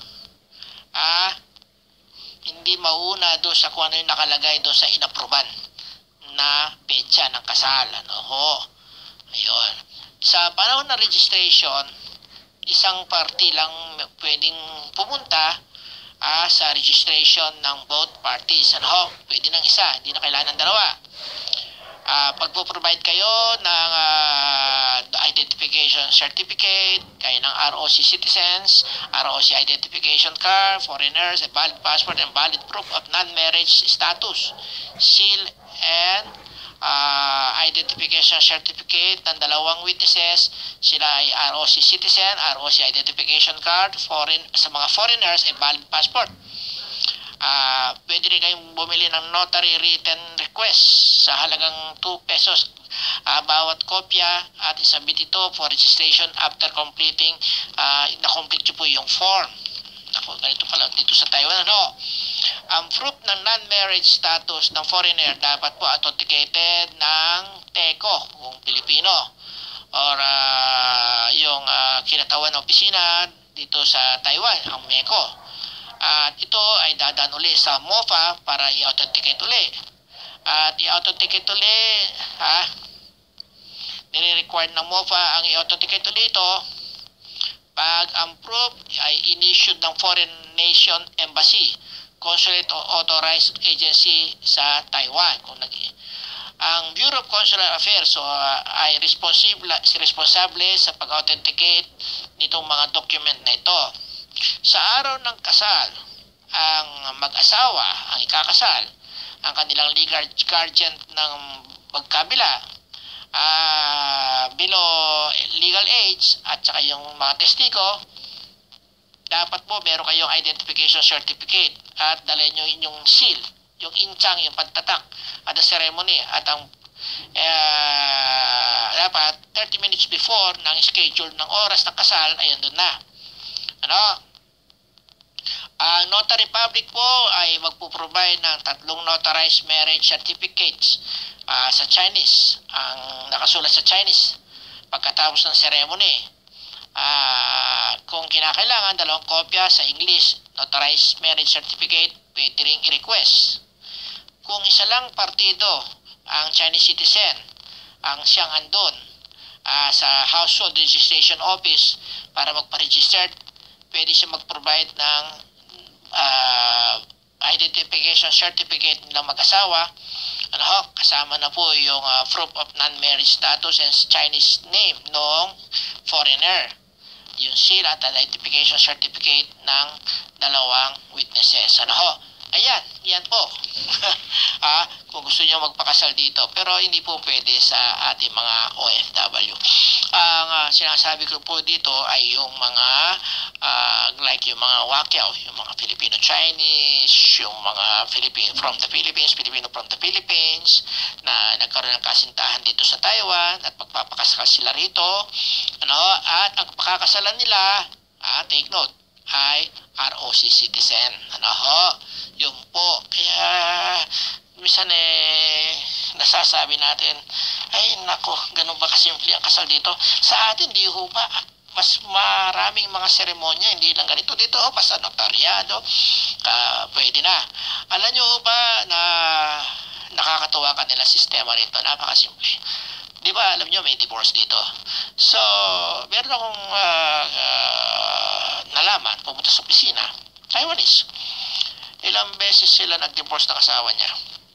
ah, hindi mauna doon sa kung ano yung nakalagay doon sa inaproban na petsa ng kasal. Ano ho? Ayun. Sa panahon ng registration, isang party lang pwedeng pumunta ah, sa registration ng both parties. Ano ho? Pwede ng isa, hindi na kailangan ng dalawa. Uh, pagpo-provide kayo ng uh, identification certificate, kayo ng R O C citizens, R O C identification card, foreigners, a valid passport, and valid proof of non-marriage status, seal and uh, identification certificate ng dalawang witnesses. Sila ay R O C citizen, R O C identification card, foreign, sa mga foreigners, a valid passport. Uh, pwede rin kayong bumili ng notary written request sa halagang two pesos uh, bawat kopya at isabit ito for registration after completing uh, na-complete nyo po yung form. Ako, ganito pala dito sa Taiwan. Ano? Ang proof ng non-marriage status ng foreigner dapat po authenticated ng TECO kung Pilipino or uh, yung uh, kinatawan na opisina dito sa Taiwan, ang MECO. At ito ay dadaan uli sa MOFA para i-authenticate uli. At i-authenticate uli, ha? Nire-require ng MOFA ang i-authenticate uli ito pag ang proof ay inissued ng foreign nation embassy, consulate o authorized agency sa Taiwan. Kung nag ang Bureau of Consular Affairs so, uh, ay responsable, responsable sa pag-authenticate nitong mga document na ito. Sa araw ng kasal, ang mag-asawa, ang ikakasal, ang kanilang legal guardian ng magkabila, uh, below legal age, at saka yung mga testigo, dapat po meron kayong identification certificate at dalhin nyo yung seal, yung inchang, yung pagtatak at the ceremony. At ang uh, dapat thirty minutes before ng schedule ng oras ng kasal ay andun na. Ano? Ang uh, notary public po ay magpo-provide ng tatlong notarized marriage certificates uh, sa Chinese, ang nakasulat sa Chinese pagkatapos ng ceremony. Uh, kung kinakailangan, dalawang kopya sa English notarized marriage certificate, pwede rin i-request. Kung isa lang partido ang Chinese citizen ang siyang andon uh, sa household registration office para magpa-register, pwede siya mag-provide ng uh, identification certificate ng mag-asawa. Ano ho, kasama na po yung uh, proof of non-marriage status and Chinese name ng foreigner. Yung seal at identification certificate ng dalawang witnesses. Ano ho? Ayan, yan po. ah, kung gusto niyo magpakasal dito. Pero hindi po pwede sa ating mga O F W. Ang uh, sinasabi ko po dito ay yung mga uh, like yung mga wakyaw, yung mga Filipino-Chinese, yung mga Filipino from the Philippines, Filipino from the Philippines, na nagkaroon ng kasintahan dito sa Taiwan at magpapakasal sila rito. Ano? At ang pakakasalan nila, ah, take note, ay R O C citizen. Ano ho? Yung po. Kaya minsan eh nasasabi natin, ay nako, ganun ba kasimple ang kasal dito? Sa atin, di ho ba? Mas maraming mga seremonya, hindi lang ganito. Dito ho, basta notaryado, uh, pwede na. Alam nyo ho ba na nakakatuwa ka nila sistema rito? Napakasimple. Di ba, alam nyo, may divorce dito. So, meron akong uh, uh, nalaman, pumunta sa opisina, Taiwanese. Ilang beses sila nag-divorce ng asawa niya.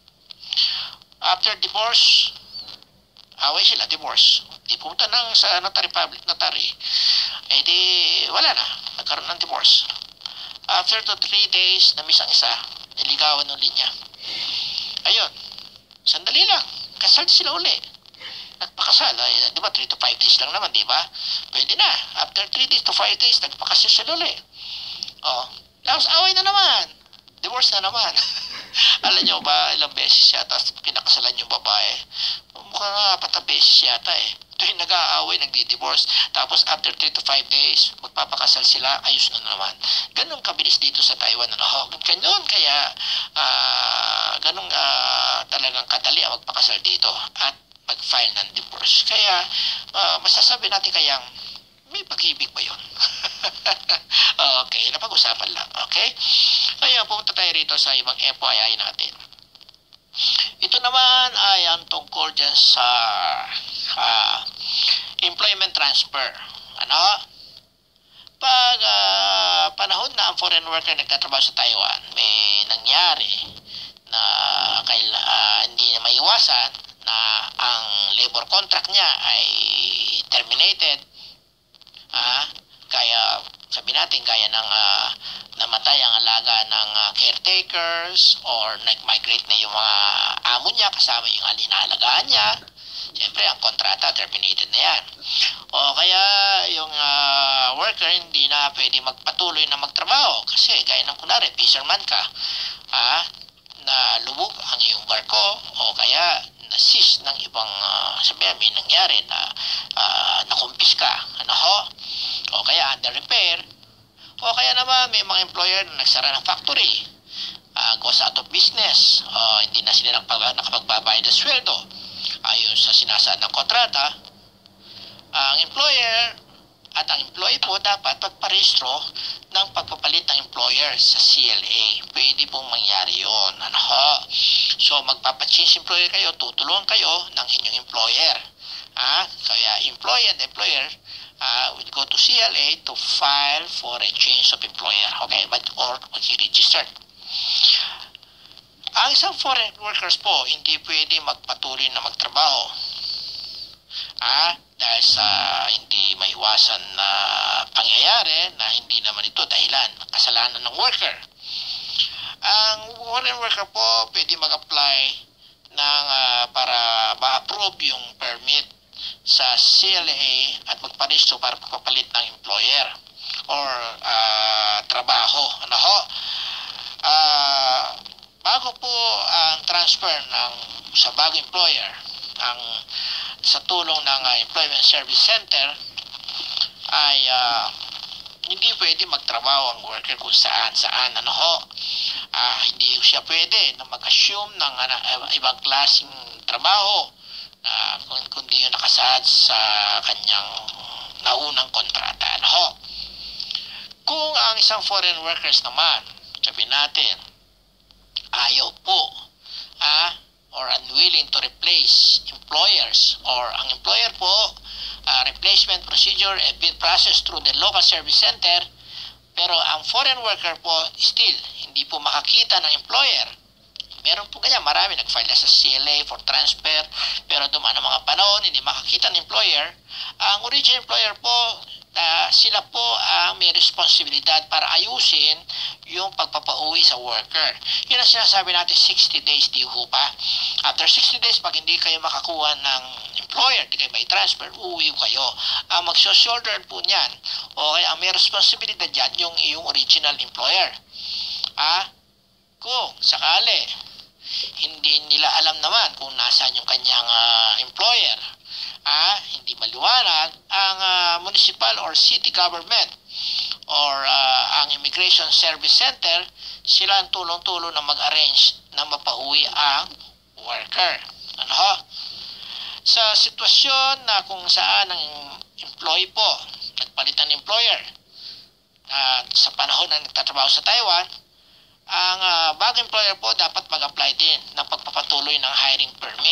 After divorce, away sila, divorce. Di pumunta ng sa notary public, notary. Eh di, wala na. Nagkaroon ng divorce. After to three days, na-miss ang isa. Niligawan ulit niya. Ayun. Sandali lang. Kasal sila uli. Nagpakasal. Ay, di ba, three to five days lang naman, di ba? Pwede na. After three days to five days, nagpakasal sila uli. Oh. Tapos away na naman. Divorce na naman. Alam nyo ba, ilang beses yata pinakasalan yung babae. Mukhang apat na beses yata eh. Ito yung nag-aaway, nagdi-divorce. Tapos after three to five days, magpapakasal sila, ayos na naman. Ganun kabilis dito sa Taiwan. Ano? Ganun kaya, uh, ganun uh, talagang kadali ang magpakasal dito at mag-file ng divorce. Kaya, uh, masasabi natin kayang, may pag-ibig ba yun? Okay, napag-usapan lang. Okay? Kaya pumunta tayo rito sa ibang F Y I natin. Ito naman ay ang tungkol dyan sa uh, employment transfer. Ano? Pag uh, panahon na ang foreign worker nagtatrabaho sa Taiwan, may nangyari na kaila, uh, hindi na maiwasan na ang labor contract niya ay terminated. Ah, kaya sabi natin kaya ng uh, namatay ang alaga ng uh, caretakers or nag-migrate na yung mga amo niya kasama yung alinaalagaan niya. Siyempre ang kontrata terminated na yan. O kaya yung uh, worker hindi na pwede magpatuloy na magtrabaho kasi gaya ng kunwari fisherman ka, ah, na lubog ang iyong barko o kaya na-seize ng ibang uh, sabihan may nangyari na uh, nakumpis ka, ano ho? O kaya under repair, o kaya naman may mga employer na nagsara ng factory, uh, goes out of business, o hindi na sila nakapagbabayad ng sweldo ayon sa sinasaad ng kontrata. Ang employer at ang employee po dapat pagparehistro ng pagpapalit ng employer sa C L A. Pwede pong mangyari yun. Ano ho? So magpapachange employer kayo, tutulungan kayo ng inyong employer. Ah, kaya employee and employer uh, will go to C L A to file for a change of employer. Okay, but or mag-register. Ang isang foreign workers po hindi pwede magpatuloy na magtrabaho. Ah, dahil sa hindi maiwasan na pangyayari na hindi naman ito dahilan kasalanan ng worker. Ang foreign worker po pwede mag-apply ng uh, para ma-approve yung permit sa C L A at magparehistro para pagpapalit ng employer or uh, trabaho. Ano ho? Uh, bago po ang transfer ng sa bagong employer, ang sa tulong ng uh, Employment Service Center ay uh, hindi pwede magtrabaho ang worker kung saan saan. Ano ho? Uh, hindi siya pwede na mag-assume ng uh, ibang klaseng trabaho uh, kundi yung nakasaad sa kanyang naunang kontrata. Ano ho? Kung ang isang foreign workers naman, sabi natin, ayaw po ah, or unwilling to replace employers or ang employer po, uh, replacement procedure and bid process through the local service center, pero ang foreign worker po still hindi po makakita ng employer. Meron po kanya, marami nag-file sa C L A for transfer, pero dumaan ang mga panahon, hindi makakita ng employer. Ang original employer po, uh, sila po ang may responsibilidad para ayusin yung pagpapauwi sa worker. Yun ang sinasabi natin, sixty days di ho pa. After sixty days, pag hindi kayo makakuha ng employer, hindi kayo may transfer, uuwi kayo. Ang magso-shoulder po niyan, o kaya ang may responsibilidad dyan, yung iyong original employer. Ah, kung sakali, hindi nila alam naman kung nasaan yung kanyang uh, employer, ah, hindi maliwanag, ang uh, municipal or city government or uh, ang immigration service center, sila ang tulong-tulong na mag-arrange na mapauwi ang worker. Ano ho? Sa sitwasyon na kung saan ang employee po nagpalit ng employer at uh, sa panahon na nagtatrabaho sa Taiwan, ang uh, bagong employer po dapat mag-apply din ng pagpapatuloy ng hiring permit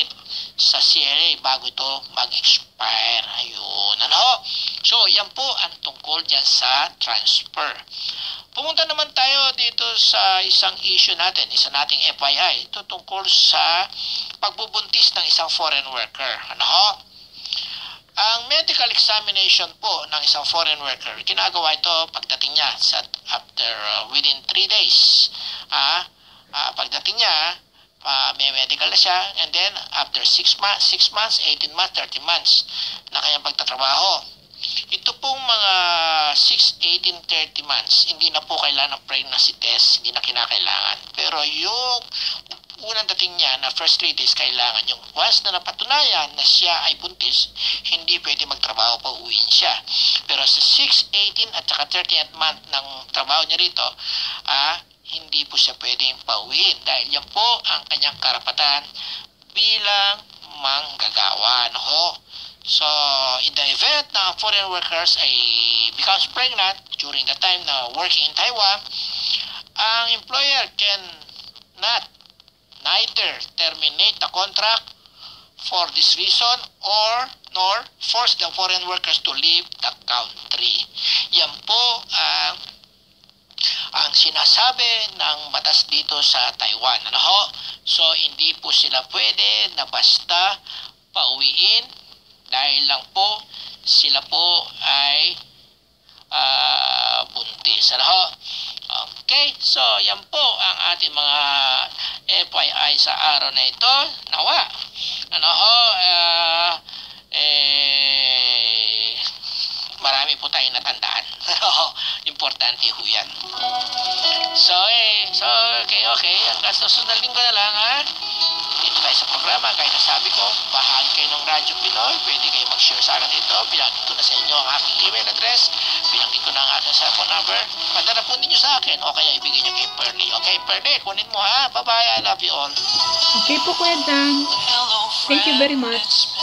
sa C L A bago ito mag-expire. Ayun, ano? So, yan po ang tungkol dyan sa transfer. Pumunta naman tayo dito sa isang issue natin, isa nating F Y I. Ito tungkol sa pagbubuntis ng isang foreign worker. Ano ho? Ang medical examination po ng isang foreign worker, ginagawa ito pagdating niya sa after uh, within three days. Ah, ah, pagdating niya, uh, may medical na siya, and then after six months, six months, eighteen months, thirty months na kanyang pagtatrabaho. Ito pong mga six, eighteen, thirty months, hindi na po kailangan ng pregnancy test, hindi na kinakailangan. Pero yung unang dating niya na first three days kailangan yung once na napatunayan na siya ay buntis, hindi pwede magtrabaho pa, uwiin siya. Pero sa six, eighteen at saka thirtieth month ng trabaho niya rito, ah, hindi po siya pwedeng pauwiin dahil yan po ang kanyang karapatan bilang manggagawa. No? So, in the event na foreign workers ay becomes pregnant during the time na working in Taiwan, ang employer can not neither terminate the contract for this reason or nor force the foreign workers to leave the country. Yan po ang ang sinasabi ng batas dito sa Taiwan. Ano ho? So, hindi po sila pwede na basta pauwiin dahil lang po sila po ay uh, buntis. Ano ho? Okay, so yan po ang ating mga F Y I sa araw na ito. Nawa, ano ho, uh, eh, marami po tayong natandaan. Importante ho yan. So, eh, so, okay, okay, hanggang sa sunod linggo na lang, ha? Dito tayo sa programa, kaya nasabi ko, bahagi kayo ng Radyo Pinoy, pwede kayo mag-share sa akin dito, binanggit ko na sa inyo ang aking email address, binanggit ko na ang aking cellphone number, padala po ninyo sa akin, o kaya ibigay nyo kay Pearly. Okay, Pearly, kunin mo ha, bye-bye, I love you all. Okay po, Kuya Dan. Thank you very much.